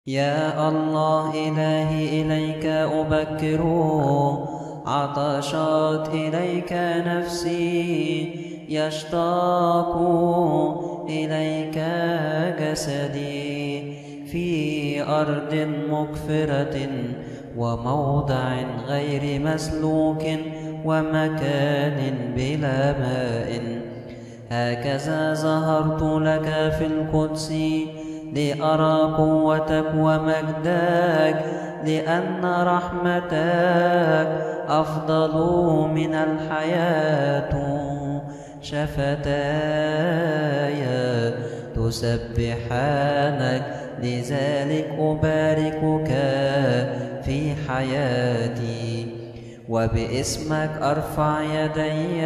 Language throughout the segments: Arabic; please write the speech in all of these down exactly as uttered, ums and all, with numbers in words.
يا الله إلهي إليك أبكر، عطشت إليك نفسي، يشتاق إليك جسدي في أرض مقفرة وموضع غير مسلوك ومكان بلا ماء. هكذا ظهرت لك في القدس لأرى قوتك ومجدك، لأن رحمتك أفضل من الحياة. شفتاي تسبحانك، لذلك أباركك في حياتي، وباسمك أرفع يدي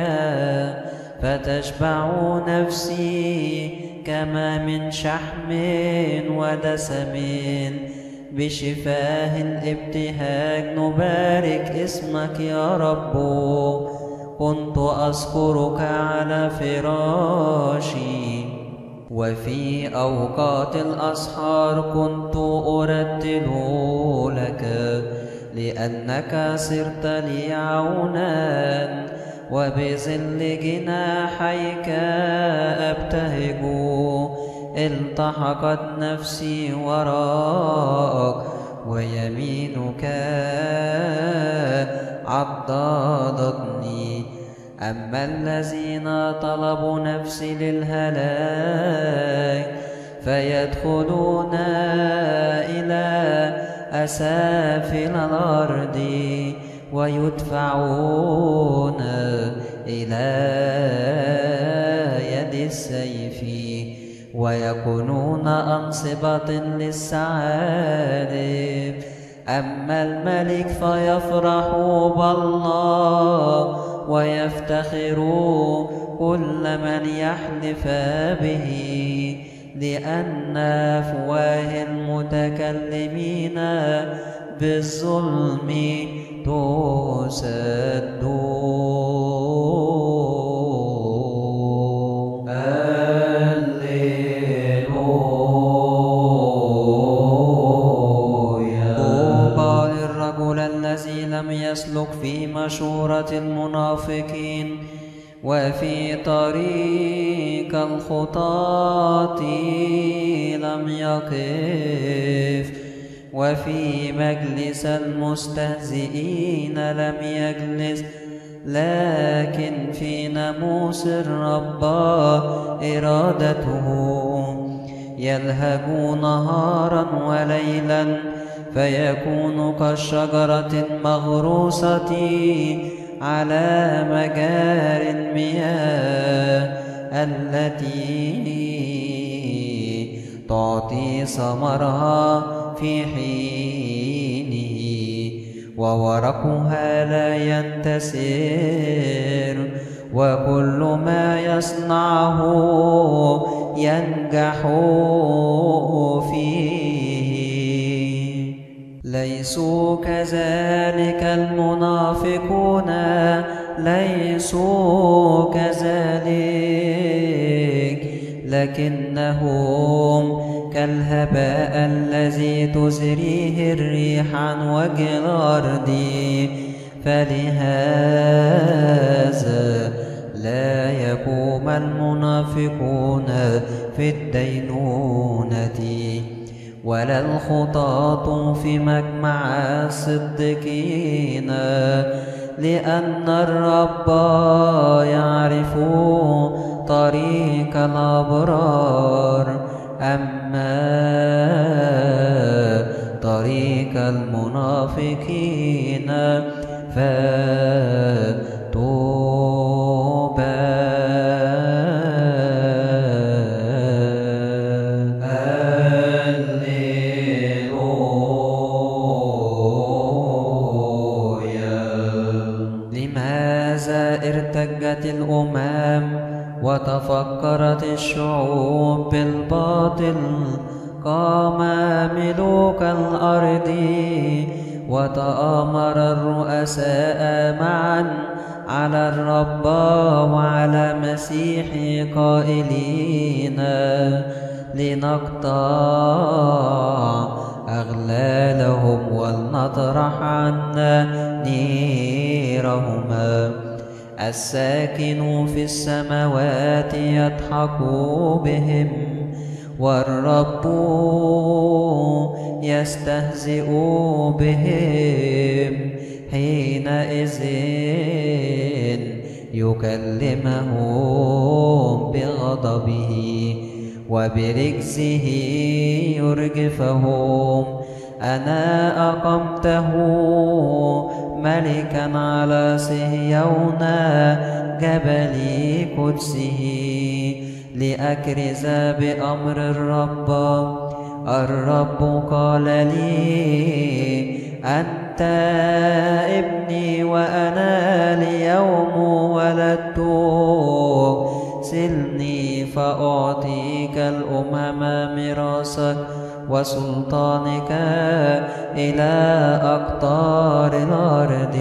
فتشبع نفسي كما من شحم ودسم. بشفاه الابتهاج نبارك اسمك يا رب. كنت أذكرك على فراشي، وفي أوقات الأسحار كنت أرتل لك، لأنك صرت لي عونا، وبظل جناحيك أبتهج. التحقت نفسي وراءك، ويمينك عضدتني. أما الذين طلبوا نفسي للهلاك فيدخلون إلى أسافل الأرض، ويدفعون إلى يد السيف، ويكونون أنصبة للثعالب. أما الملك فيفرح بالله، ويفتخر كل من يحلف به، لأن أفواه المتكلمين بالظلم تسد. الذي لم يسلك في مشورة المنافقين، وفي طريق الخطاة لم يقف، وفي مجلس المستهزئين لم يجلس، لكن في ناموس الرب إرادته. يلهج نهارا وليلا، فيكون كالشجرة المغروسة على مجار المياه، التي تعطي ثمرها في حينه، وورقها لا ينتسر، وكل ما يصنعه ينجح فيه. ليسوا كذلك المنافقون، ليسوا كذلك، لكنهم كالهباء الذي تزريه الريح عن وجه الأرض. فلهذا لا يقوم المنافقون في الدينونة، ولا الخطاة في مجمع الصديقين، لأن الرب يعرف طريق الأبرار، أما طريق المنافقين فتوبى. ارتجت الأمم وتفكرت الشعوب بالباطل، قام ملوك الأرض وتآمر الرؤساء معا على الرب وعلى مسيحه قائلين: لنقطع اطرح عنا نيرهما. الساكن في السماوات يضحك بهم، والرب يستهزئ بهم. حينئذ يكلمهم بغضبه وبرجزه يرجفهم. أنا أقمته ملكا على صهيون جبل قدسه، لأكرز بأمر الرب. الرب قال لي: أنت ابني وأنا اليوم ولدتك. سلني فأعطيك الأمم ميراثك، وسلطانك إلى أقطار الأرض،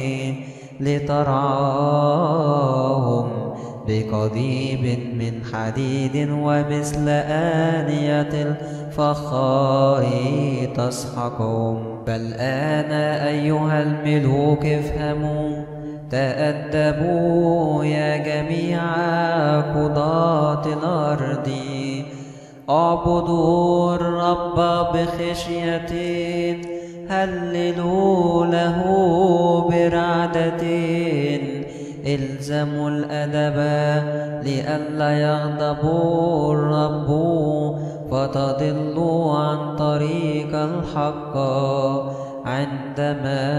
لترعاهم بقضيب من حديد، ومثل آنية الفخار تسحقهم. بل أنا أيها الملوك افهموا، تأدبوا يا جميع قضاة الأرض. اعبدوا الرب بخشية، هللوا له برعدة. الزموا الأدب لئلا يغضب الرب فتضلوا عن طريق الحق، عندما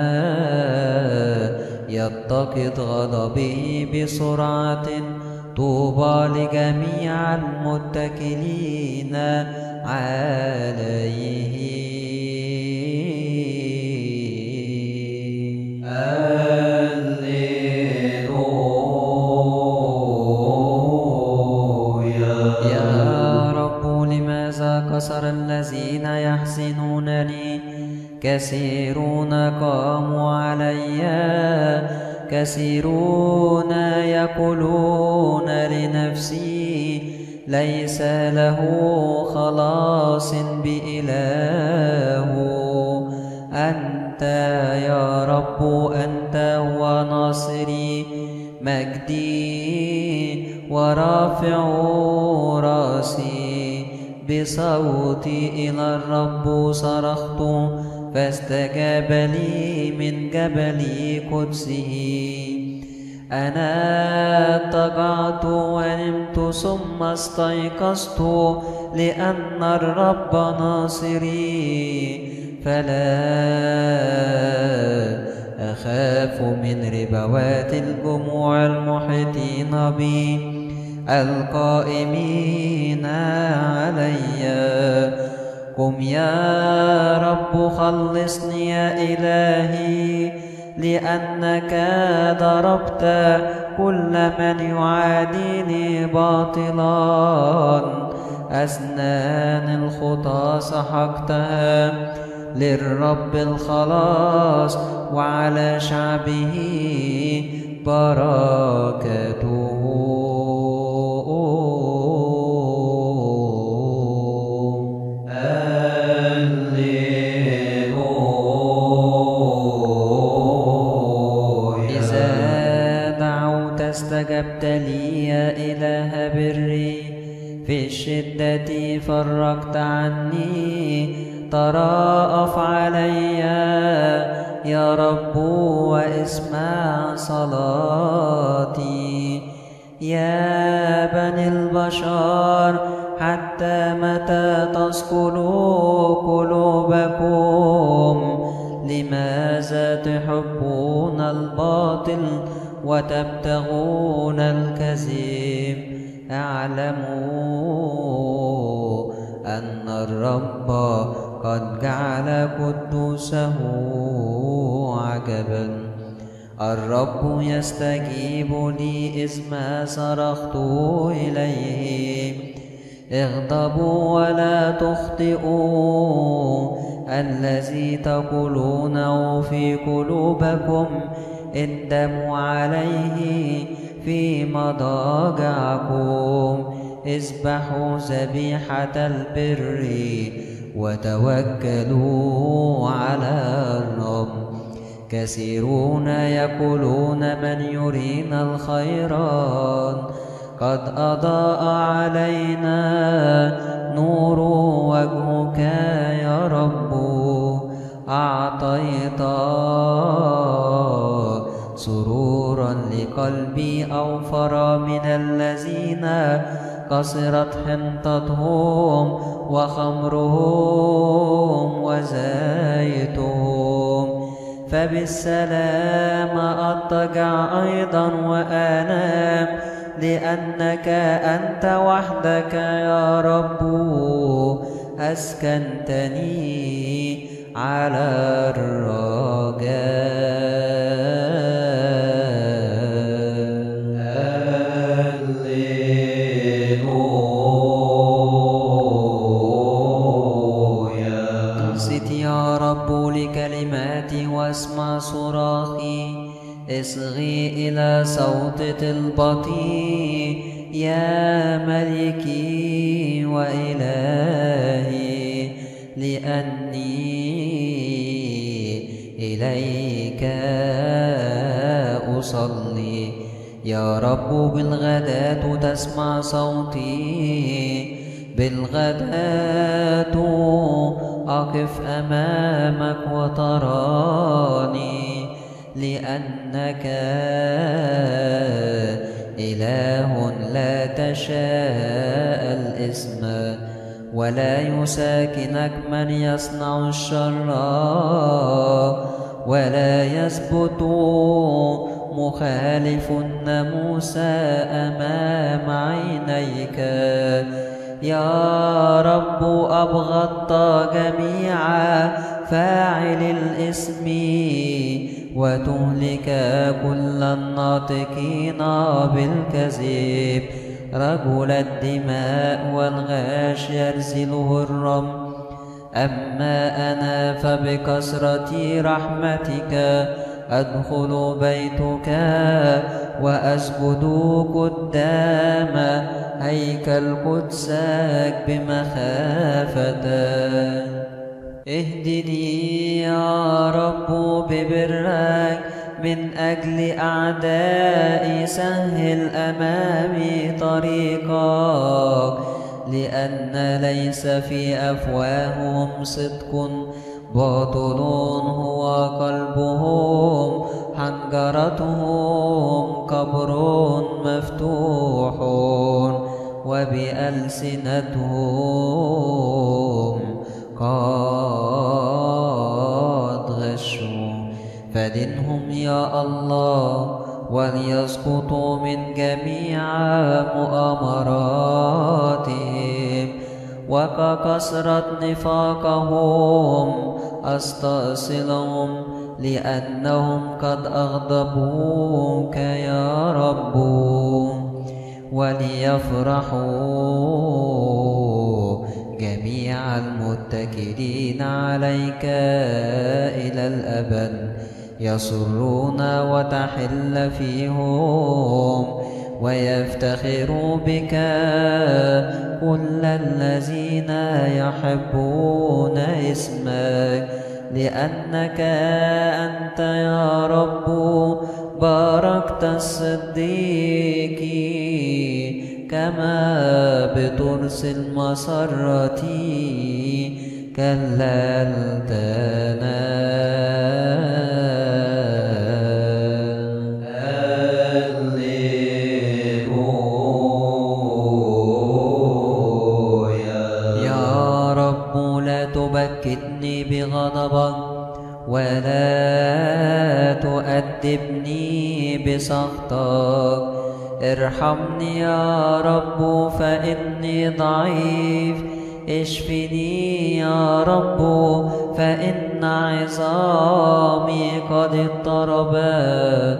يتقد غضبه بسرعة. طوبى لجميع المتكلين عليه. هللويا. يا رب لماذا كسر الذين يحسنونني؟ كثيرون قاموا علي، كثيرون يقولون لنفسي: ليس له خلاص بإله. أنت يا رب، أنت هو ناصري، مجدي ورافع راسي. بصوتي إلى الرب صرخت، فاستجاب لي من جبل قدسه. أنا اضطجعت ونمت ثم استيقظت، لأن الرب ناصري، فلا أخاف من ربوات الجموع المحيطين بي القائمين علي. قم يا رب خلصني يا إلهي، لأنك ضربت كل من يعاديني باطلا. أسنان الخطى سحقتها، للرب الخلاص وعلى شعبه بركته. استجبت لي يا إله بري، في الشدة فرجت عني. تراءف علي يا رب واسمع صلاتي. يا بني البشر، حتى متى تثقلوا قلوبكم؟ لماذا تحبون الباطل وتبتغون الكذب؟ اعلموا أن الرب قد جعل قدوسه عجبا. الرب يستجيب لي إذ ما صرخت إليه. اغضبوا ولا تخطئوا، الذي تقولونه في قلوبكم اندموا عليه في مضاجعكم. اذبحوا ذبيحة البر وتوكلوا على الرب. كثيرون يقولون من يرينا الخيرات، قد أضاء علينا نور وجهك يا رب. أعطيت سرورا لقلبي أوفر من الذين قصرت حنطتهم وخمرهم وزيتهم. فبالسلام أضطجع أيضا وأنام، لأنك أنت وحدك يا رب أسكنتني على الرجاء. أنصت يا رب لكلماتي واسمع صراخي، اصغي إلى صوت طلبتي يا ملكي وإلهي، لأني إليك أصلي. يا رب بالغداة تسمع صوتي، بالغداة أقف أمامك وتراني، لأنك إله لا تشاء الإثم، ولا يساكنك من يصنع الشر، ولا يثبت مخالف الناموس أمام عينيك. يا رب أبغضت جميع فاعل الإثم، وتهلك كل الناطقين بالكذب. رجل الدماء والغاش يرسله الرب، أما أنا فبكثرة رحمتك أدخل بيتك وأسجد قدام هيكل قدسك بمخافة. اهدني يا رب ببرك من أجل أعدائي، سهل أمامي طريقك، لأن ليس في أفواههم صدق، باطل هو قلبهم، حنجرتهم قبر مفتوح، وبألسنتهم قد غشوا. فدنهم يا الله وليسقطوا من جميع مؤامراتهم، وككثرة نفاقهم أستأصلهم، لأنهم قد أغضبوك يا رب. وليفرحوا جميع المتكلين عليك إلى الأبد، يسرون وتحل فيهم، ويفتخر بك كل الذين يحبون اسمك، لأنك أنت يا رب باركت الصديقين كما بترسل مسرتي كللتنا. يا رب لا تبكتني بغضبك، ولا تؤدبني بسخطك. ارحمني يا رب فإني ضعيف، اشفني يا رب فإن عظامي قد اضطربت،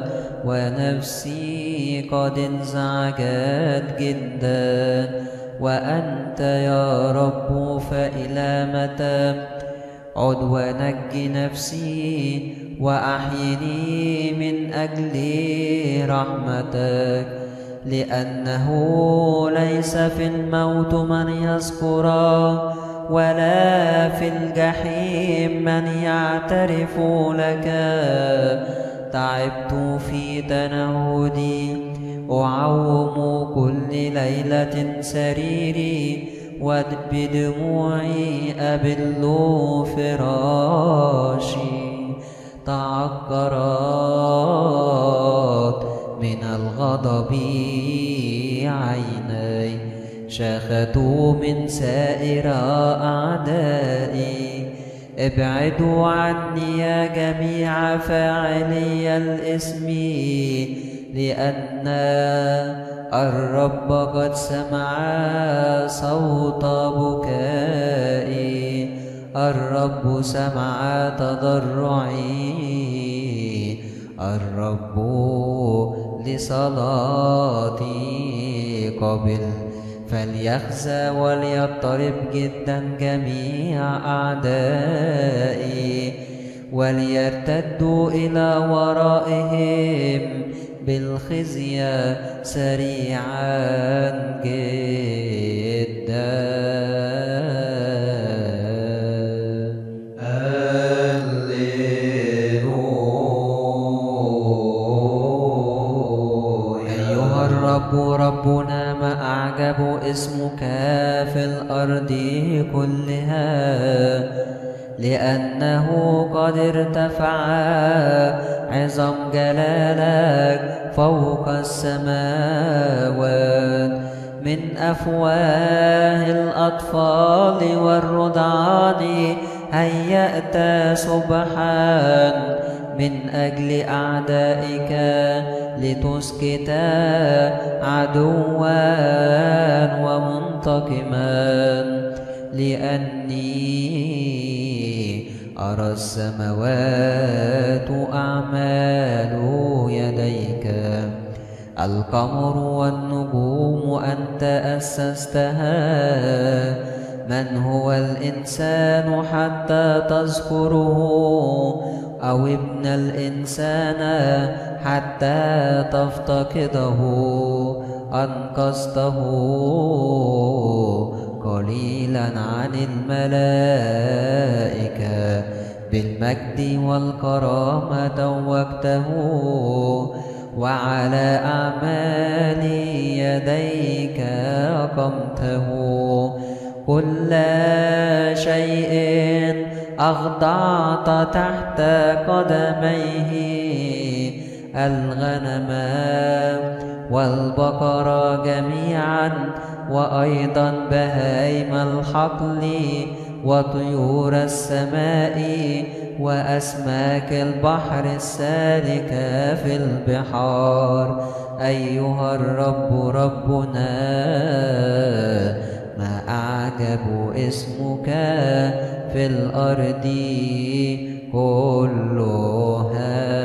ونفسي قد انزعجت جدا. وأنت يا رب فإلى متى؟ عد ونج نفسي وأحيني من أجل رحمتك، لأنه ليس في الموت من يذكرك، ولا في الجحيم من يعترف لك. تعبت في تنهدي أعوم كل ليلة سريري، وبدموعي أبل فراشي. تعكرت من الغضب عيني، شاخت من سائر أعدائي. ابعدوا عني يا جميع فاعلي الإثم، لأن الرب قد سمع صوت بكائي. الرب سمع تضرعي، الرب لصلاتي قبل. فليخزى وليضطرب جدا جميع أعدائي، وليرتدوا إلى ورائهم بالخزي سريعا جدا. أيها الرب ربنا، ما أعجب اسمك في الأرض كلها، لأنه قد ارتفع عظم جلالك فوق السماوات. من أفواه الأطفال والرضعان هيأت سبحان، من أجل أعدائك لتسكت عدوا ومنتقما. لأني أرى السماوات أعمال يديك، القمر والنجوم أنت أسستها. من هو الإنسان حتى تذكره، أو ابن الإنسان حتى تفتقده؟ أنقذته قليلا عن الملائكة، بالمجد والكرامة توجته، وعلى أعمال يديك أقمته. كل شيء أخضعت تحت قدميه، الغنم والبقر جميعا، وأيضا بهائم الحقل وطيور السماء وأسماك البحر السالكة في البحار. أيها الرب ربنا، ما أعجب اسمك في الأرض كلها.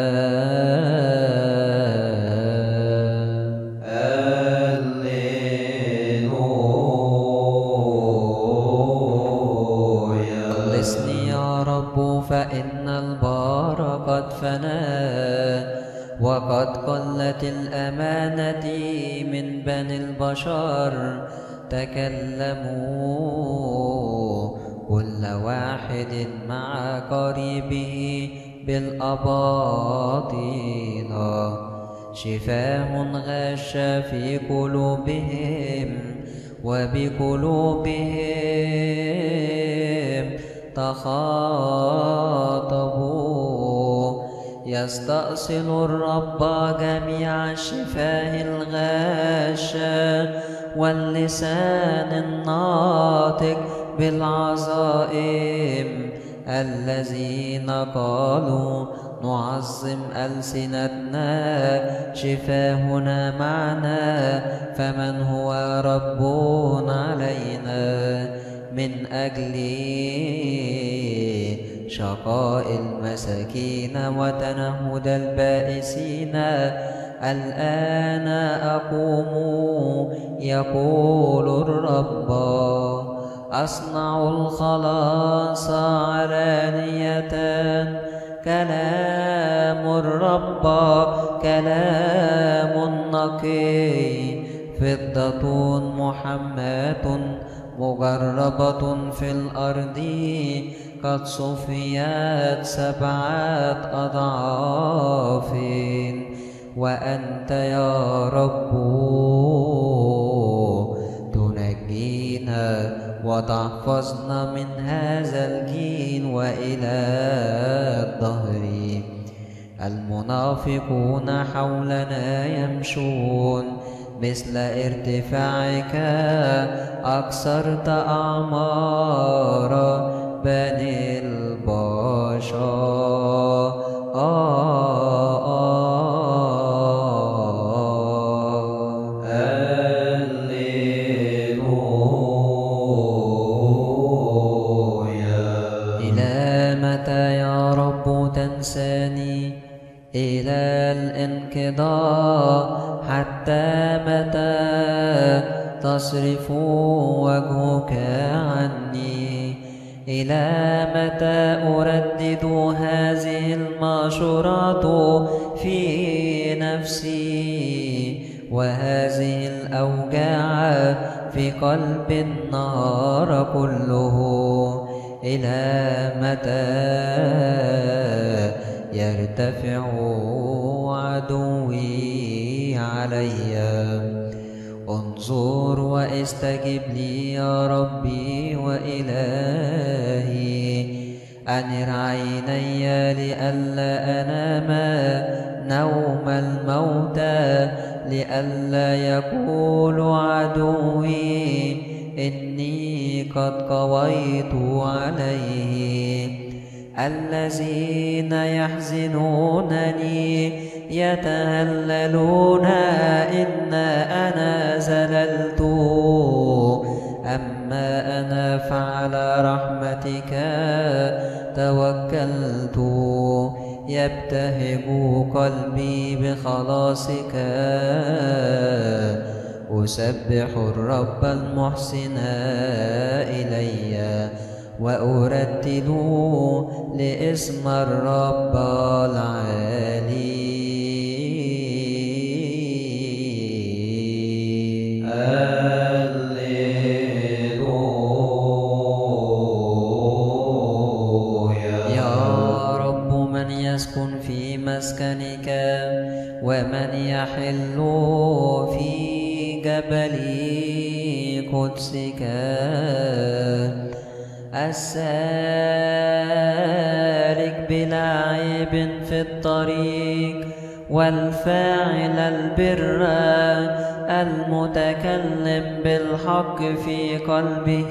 فإن البار قد فنى، وقد قلت الأمانة من بني البشر. تكلموا كل واحد مع قريبه بالأباطيل، شفاه غش في قلوبهم، وبقلوبهم تخاطبوا. يستأصل الرب جميع الشفاه الغاشة، واللسان الناطق بالعظائم. الذين قالوا نعظم ألسنتنا، شفاهنا معنا، فمن هو رب علينا؟ من أجل شقاء المساكين وتنهد البائسين الآن أقوم، يقول الرب. أصنع الخلاص علانية، كلام الرب كلام نقي. فضة محماة مجربة في الأرض قد صفيت سبعة أضعاف، وأنت يا رب تنجينا وتحفظنا من هذا الجيل وإلى الدهر. المنافقون حولنا يمشون مثل ارتفاعك، أكثرت أعمار بني البشر. آه آه هللويا. إلى متى يا رب تنساني؟ إلى الانقضاء حتى متى تصرف وجهك عني؟ إلى متى أردد هذه المشورات في نفسي، وهذه الأوجاع في قلب النهار كله؟ إلى متى يرتفع عدوي علي؟ انظر واستجب لي يا ربي وإلهي. أنر عيني لئلا أنام نوم الموتى، لئلا يقول عدوي إني قد قويت عليه. الذين يحزنونني يتهللون إن أنا زللت، أما أنا فعلى رحمتك توكلت. يبتهج قلبي بخلاصك، أسبح الرب المحسن إلي، وأرتل لاسم الرب العالي. هللويا. يا رب من يسكن في مسكنك، ومن يحل في جبل قدسك؟ السالك بلا عيب في الطريق، والفاعل البر، المتكلم بالحق في قلبه،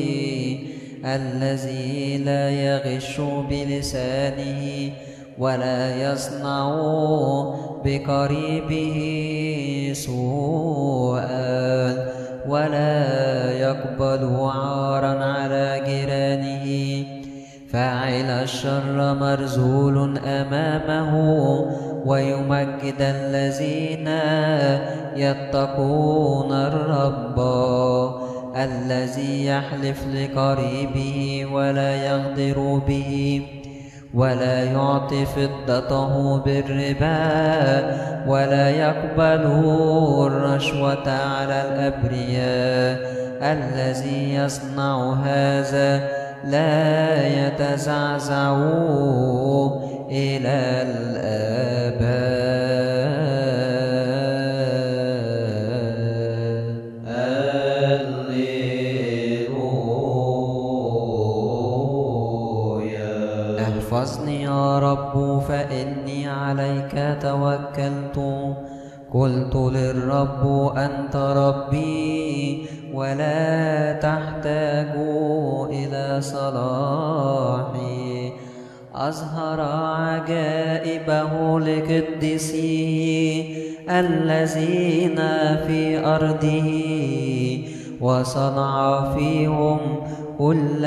الذي لا يغش بلسانه، ولا يصنع بقريبه سوءا، ولا يقبل عارا على جيرانه. فاعل الشر مرذول أمامه، ويمجد الذين يتقون الرب. الذي يحلف لقريبه ولا يغدر به، ولا يعطي فضته بالربا، ولا يقبل الرشوة على الأبرياء. الذي يصنع هذا لا يتزعزع إلى الآباد. احفظني يا رب فإني عليك توكلت. قلت للرب أنت ربي، ولا تحتاج إلى صلاحي. أظهر عجائبه لقدسيه الذين في أرضه، وصنع فيهم كل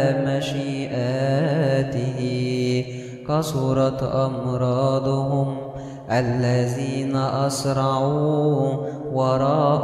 مشيئاته. كثرت أمراضهم الذين أسرعوا وراء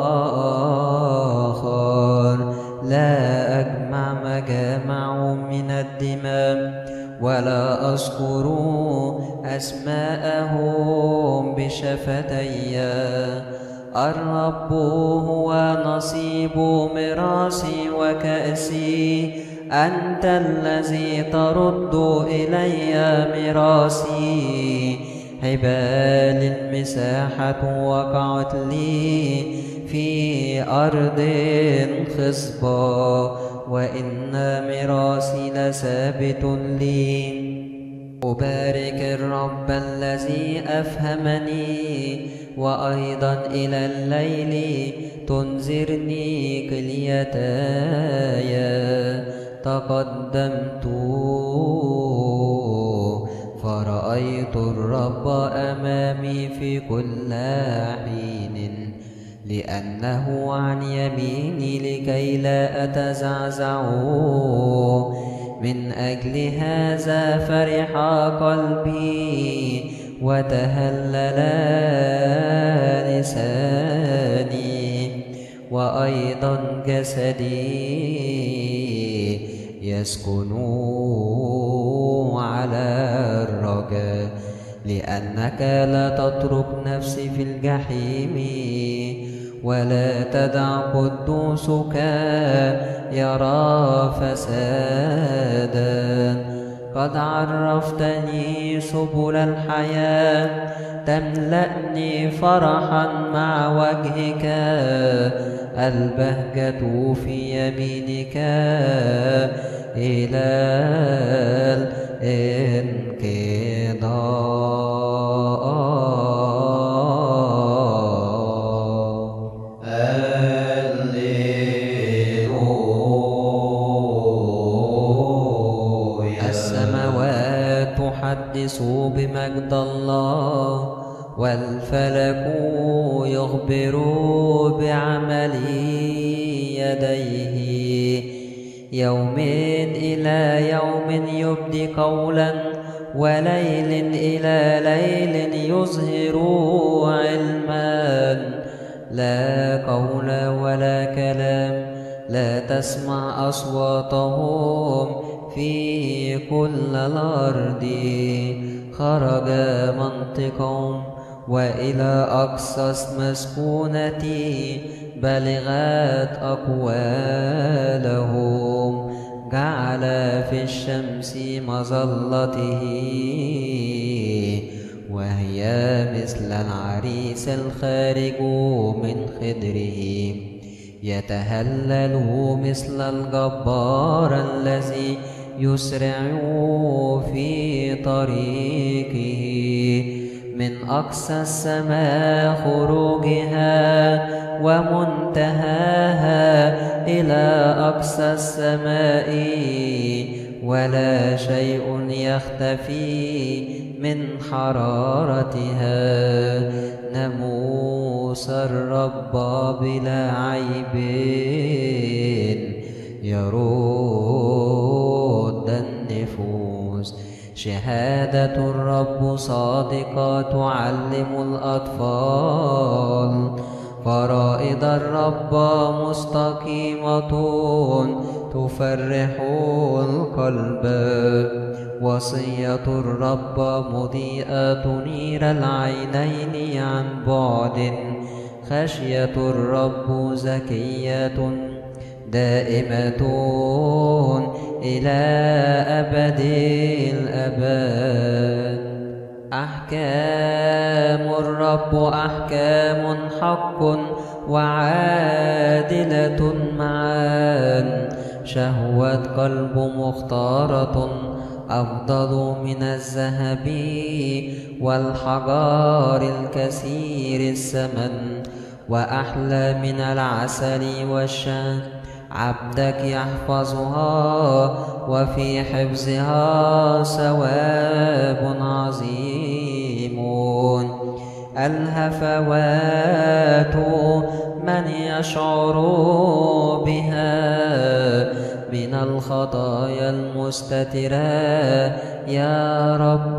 آخر. لا أجمع مجامع من الدماء، ولا أذكر أسماءهم بشفتي. الرب هو نصيب ميراثي وكأسي، أنت الذي ترد إلي ميراثي. حبال مساحة وقعت لي في أرض خصبة، وإن ميراثي لثابت لي. أبارك الرب الذي أفهمني، وأيضا إلى الليل تنذرني كليتاي. تقدمت فرأيت الرب أمامي في كل حين، لأنه عن يميني لكي لا أتزعزع. من أجل هذا فرح قلبي وتهلل لساني، وأيضا جسدي يسكن على الرجاء، لأنك لا تترك نفسي في الجحيم، ولا تدع قدوسك يرى فسادا. قد عرفتني سبل الحياة، تملأني فرحا مع وجهك. البهجة في يمينك إلى الانقضاء. السماوات تحدث بمجد الله، والفلك يخبر بعمل يديه. يوم إلى يوم يبدي قولا، وليل إلى ليل يظهر علما. لا قول ولا كلام، لا تسمع أصواتهم في كل الأرض. خرج منطقهم وإلى أقصى مسكونتي بلغت أقوالهم. جعل في الشمس مظلته، وهي مثل العريس الخارج من خدره. يتهلل مثل الجبار الذي يسرع في طريقه. من أقصى السماء خروجها، ومنتهاها إلى أقصى السماء، ولا شيء يختفي من حرارتها. ناموس الرب بلا عيب يرد النفوس. شهادة الرب صادقة تعلم الأطفال. فرائض الرب مستقيمة تفرح القلب. وصية الرب مضيئة تنير العينين عن بعد. خشية الرب زكية دائمة إلى أبد الأبد. أحكام الرب أحكام حق وعادلة معا. شهوة قلب مختارة أفضل من الذهب والحجار الكثير الثمن، وأحلى من العسل والشهد. عبدك يحفظها، وفي حفظها ثواب عظيم. الهفوات من يشعر بها من الخطايا المستترة. يا رب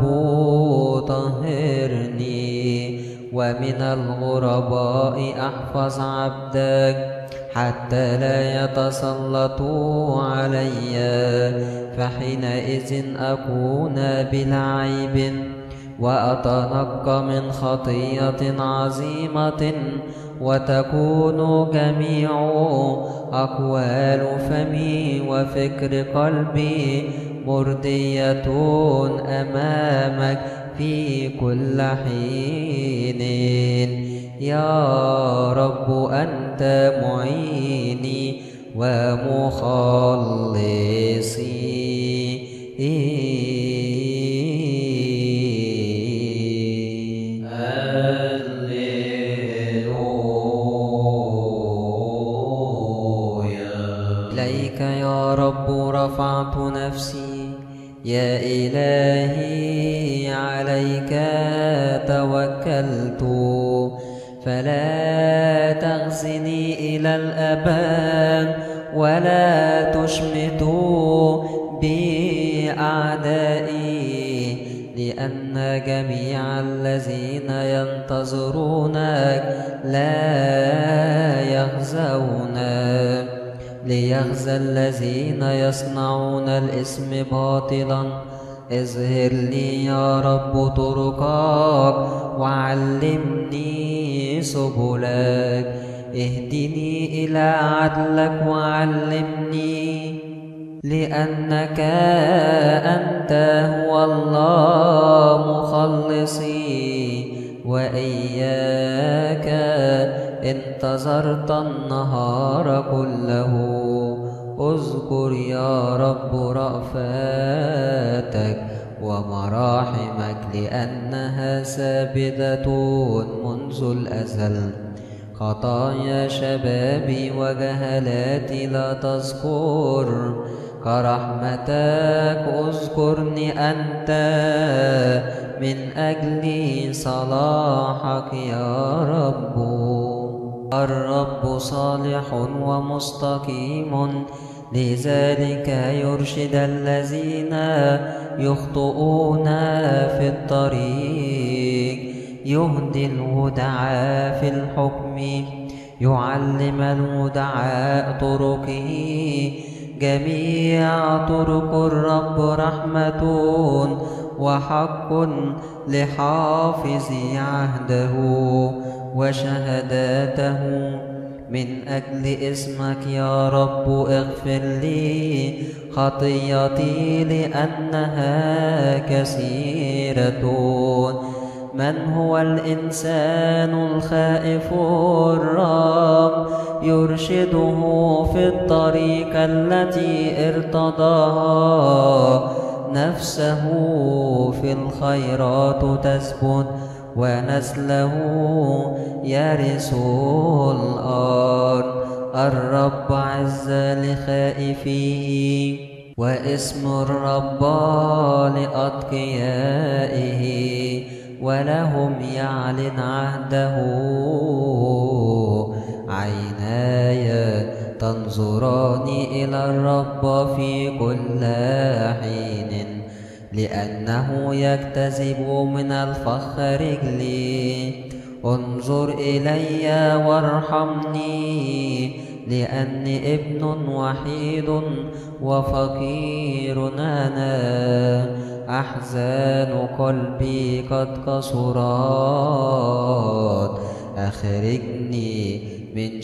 طهرني، ومن الغرباء احفظ عبدك حتى لا يتسلطوا علي. فحينئذ أكون بلا عيب، وأتنقى من خطية عظيمة وتكون جميع أقوال فمي وفكر قلبي مردية أمامك في كل حين. يا رب أنت معيني ومخلصي. إليك يا رب رفعت نفسي، يا إلهي عليك توكلت. فلا تخزني إلى الأبد ولا تشمت بي أعدائي، لأن جميع الذين ينتظرونك لا يخزون. ليخزى الذين يصنعون الإثم باطلا. اظهر لي يا رب طرقك وعلمني سبلك. اهدني إلى عدلك وعلمني، لأنك أنت هو الله مخلصي، وإياك انتظرت النهار كله. اذكر يا رب رأفاتك ومراحمك، لأنها ثابتة منذ الأزل. خطايا شبابي وجهلاتي لا تذكر، كرحمتك اذكرني أنت من أجل صلاحك يا رب. الرب صالح ومستقيم، لذلك يرشد الذين يخطئون في الطريق. يهدي الودعاء في الحكم، يعلم الودعاء طرقه. جميع طرق الرب رحمة وحق لحافظ عهده وشهاداته. من أجل اسمك يا رب اغفر لي خطيتي، لأنها كثيرة. من هو الإنسان الخائف الرب؟ يرشده في الطريق التي ارتضاها. نفسه في الخيرات تثبت، ونسله يرث الأرض. الرب عز لخائفيه، واسم الرب لأتقيائه، ولهم يعلن عهده. عيناي تنظران إلى الرب في كل حين، لأنه يجتذب من الفخ رجلي. انظر إلي وارحمني، لأني ابن وحيد وفقير أنا. أحزان قلبي قد كثرت، أخرجني من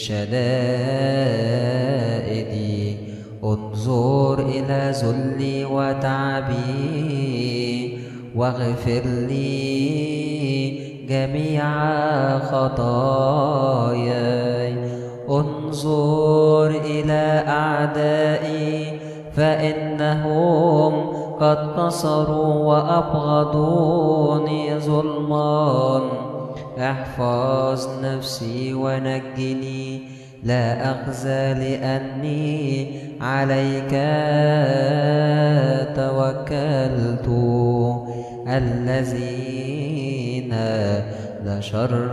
شدائدي. انظر إلى ذلي وتعبي، واغفر لي جميع خطاياي. انظر إلى أعدائي، فإنهم قد قصروا وأبغضوني ظلما. احفظ نفسي ونجني، لا أخزى لأني عليك توكلت. الذين لا شر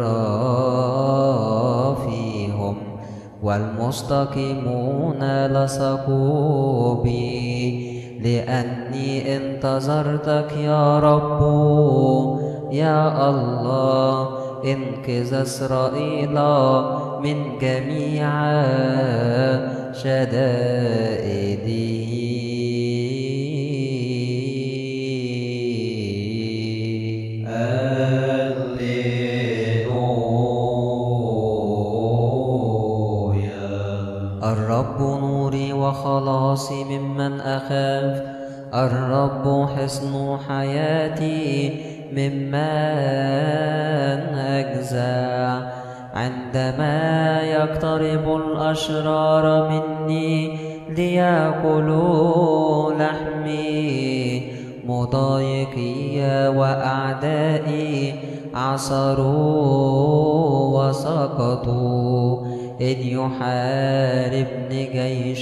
فيهم والمستقيمون لصقوا بي، لأني انتظرتك يا رب. يا الله انقذ إسرائيل من جميع شدائده. حصن حياتي ممن أجزع. عندما يقترب الأشرار مني ليأكلوا لحمي، مضايقي وأعدائي عثروا وسقطوا. إن يحاربني جيش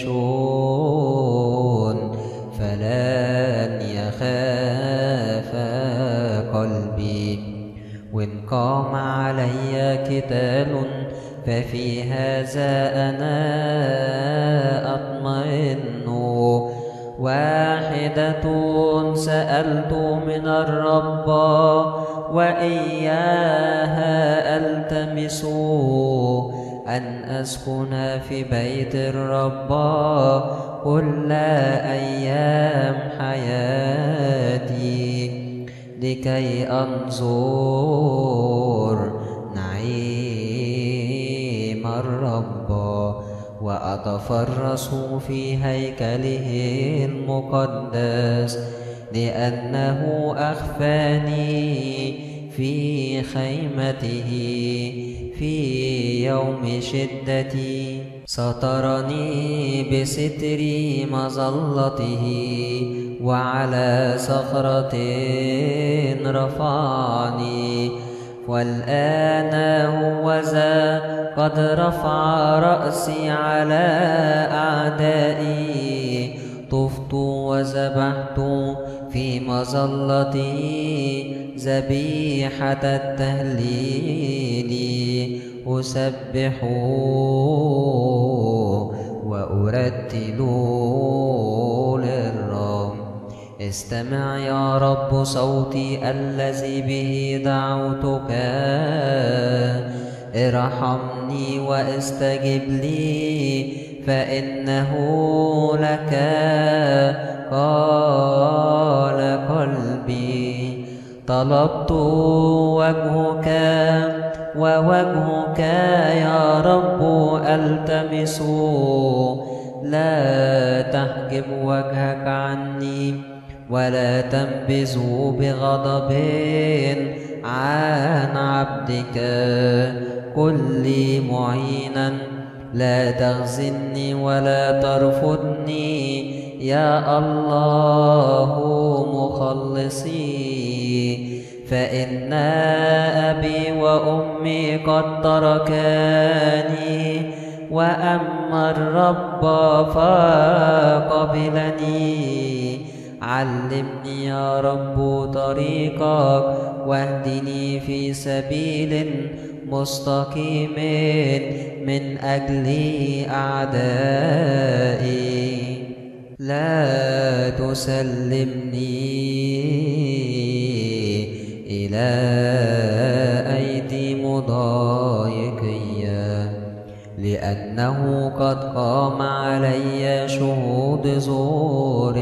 فلن يخاف قلبي، وإن قام علي قتال ففي هذا أنا أطمئن. واحدة سألت من الرب وإياها ألتمس، أن أسكن في بيت الرب كل أيام حياتي، لكي أنظر نعيم الرب وأتفرس في هيكله المقدس، لأنه أخفاني في خيمته في يوم شدتي. سترني بستر مظلته، وعلى صخرة رفعني. والآن هوذا قد رفع رأسي على أعدائي. طفت وذبحت في مظلتي ذبيحة التهليل، أسبح وأرتل للرب. استمع يا رب صوتي الذي به دعوتك، ارحمني واستجب لي، فإنه لك قال قلبي. طلبت وجهك ووجهك يا رب ألتمس، لا تحجب وجهك عني، ولا تنبذ بغضب عن عبدك. كن لي معينا، لا تخزني ولا ترفضني يا الله مخلصي. فإن أبي وأمي قد تركاني، وأما الرب فقبلني. علمني يا رب طريقك، واهدني في سبيل مستقيم من أجل أعدائي. لا تسلمني إلى أيدي مضايقي، لأنه قد قام علي شهود زور،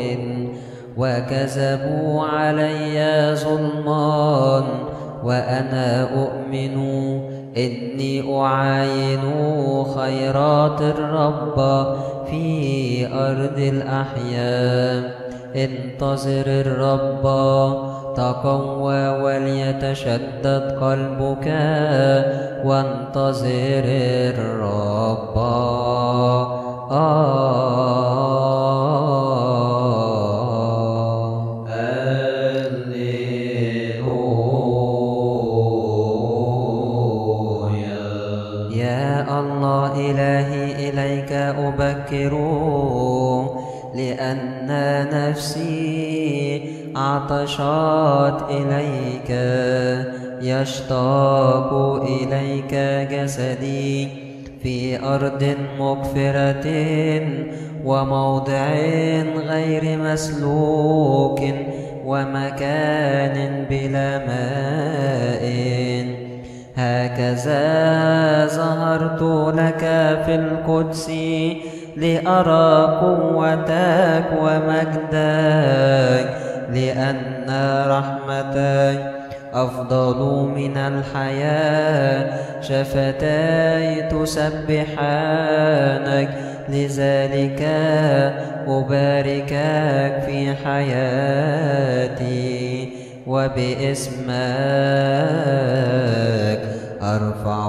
وكذبوا علي ظلما. وأنا أؤمن إني أعاين خيرات الرب في أرض الأحياء. انتظر الرب، تقوى وليتشدد قلبك، وانتظر الرب. آه إلهي إليك أبكر، لأن نفسي عطشت إليك. يشتاق إليك جسدي في أرض مقفرة، وموضع غير مسلوك، ومكان بلا ماء. هكذا ظهرت لك في القدس، لأرى قوتك ومجدك، لأن رحمتك أفضل من الحياة. شفتاي تسبحانك لذلك أباركك في حياتي، وباسمك أرفع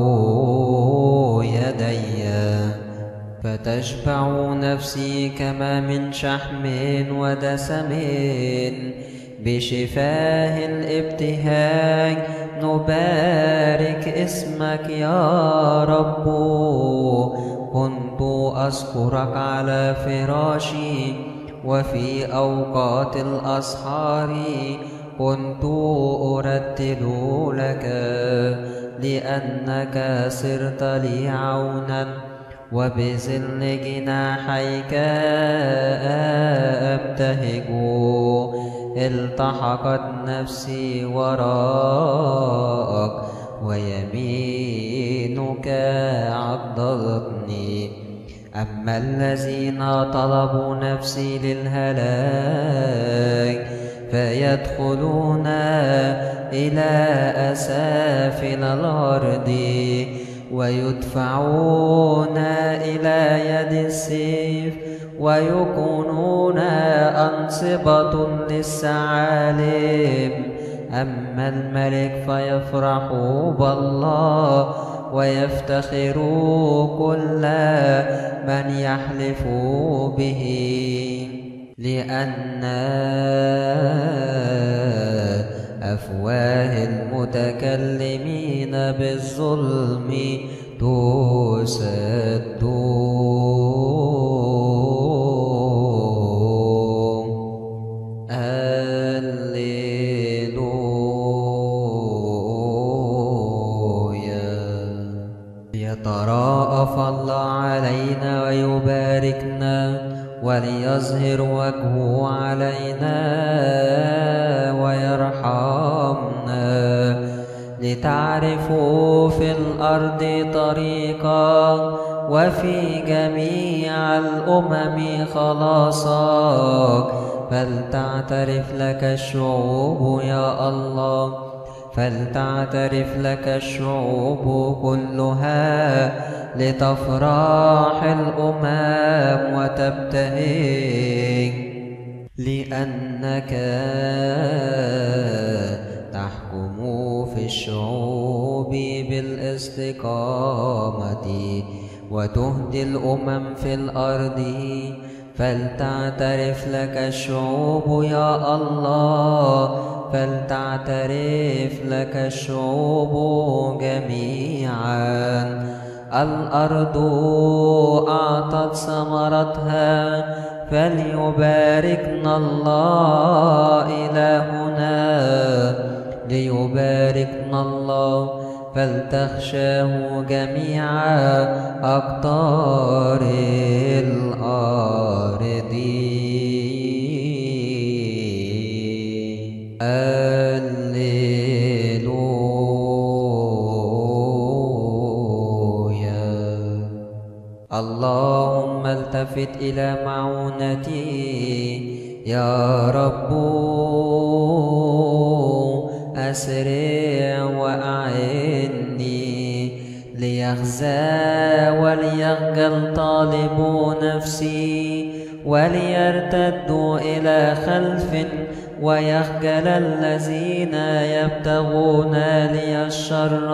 يدي، فتشبع نفسي كما من شحم ودسم. بشفاه الابتهاج نبارك اسمك يا رب. كنت أذكرك على فراشي، وفي أوقات الأسحار كنت أرتل لك، لأنك صرت لي عونا، وبظل جناحيك أبتهج. التحقت نفسي وراءك، ويمينك عضدتني. أما الذين طلبوا نفسي للهلاك فيدخلون إلى أسافل الأرض، ويدفعون إلى يد السيف، ويكونون أنصبة للثعالب. أما الملك فيفرح بالله، ويفتخر كل من يحلف به، لأن أفواه المتكلمين بالظلم تسد. ليتراءف الله علينا ويباركنا، وليظهر وجهه علينا ويرحمنا. لتعرفوا في الأرض طريقا، وفي جميع الأمم خلاصك. فلتعترف لك الشعوب يا الله، فلتعترف لك الشعوب كلها، لتفرح الأمم وتبتهج، لأنك تحكم في الشعوب بالاستقامة، وتهدي الأمم في الأرض. فلتعترف لك الشعوب يا الله، فلتعترف لك الشعوب جميعا. الأرض أعطت ثمرتها، فليباركنا الله إلهنا، ليباركنا الله. فلتخشاه جميع أقطار الأرض. اللهم التفت إلى معونتي يا رب، أسرع وأعني، ليخزى وليخجل طالبو نفسي، وليرتدوا إلى خلف، ويخجل الذين يبتغون لي الشر،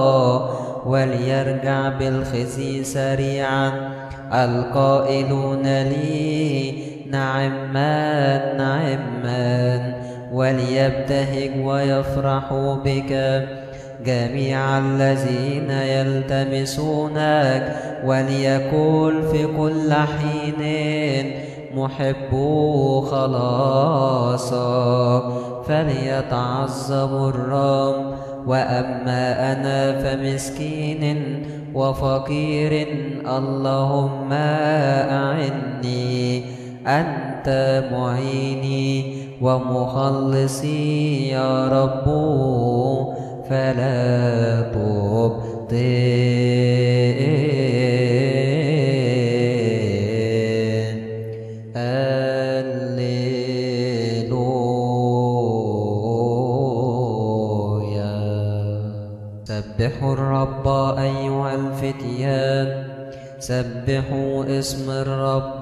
وليرجع بالخزي سريعا القائلون لي نعما نعما، وليبتهج ويفرحوا بك جميع الذين يلتمسونك، وليقول في كل حين محبو خلاصك. فليتعظم الرب، وأما أنا فمسكين وفقير، اللهم أعني، أنت معيني ومخلصي يا رب، فلا تبطئ. سبحوا الرب أيها الفتيان، سبحوا اسم الرب،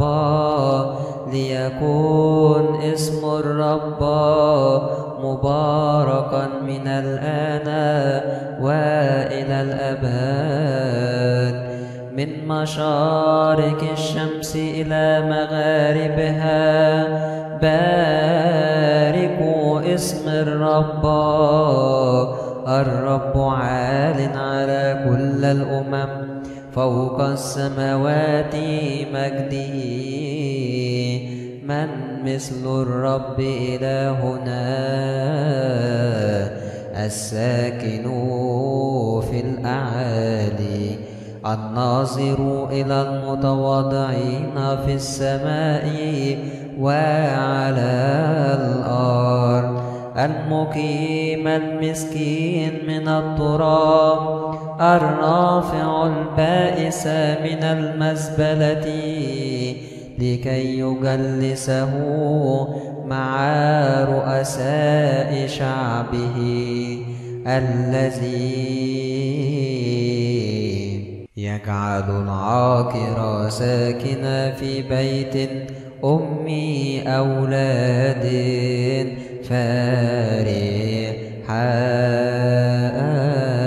ليكون اسم الرب مباركا من الآن وإلى الأبد. من مشارق الشمس إلى مغاربها باركوا اسم الرب. الرب عال على كل الأمم، فوق السماوات مجده. من مثل الرب إلهنا، الساكن في الأعالي، الناظر إلى المتواضعين في السماء وعلى الأرض، المقيم المسكين من التراب، الرافع البائس من المزبلة، لكي يجلسه مع رؤساء شعبه، الذي يجعل العاقر ساكنا في بيت أم أولاد فرحا.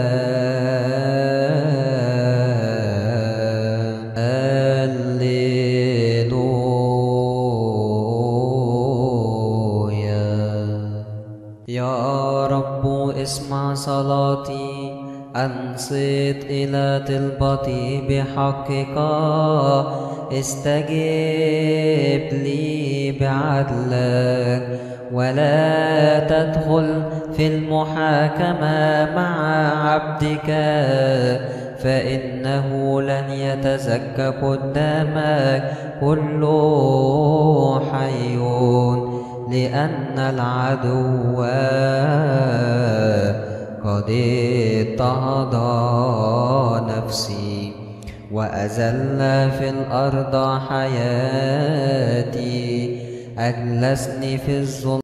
يا رب اسمع صلاتي، أنصت إلى طلبتي بحقك، استجب لي بعدلك، ولا تدخل في المحاكمة مع عبدك، فإنه لن يتزكى قدامك كل حي، لأن العدو قد اضطهد نفسي، وأذل في الأرض حياتي، أجلسني في الظلم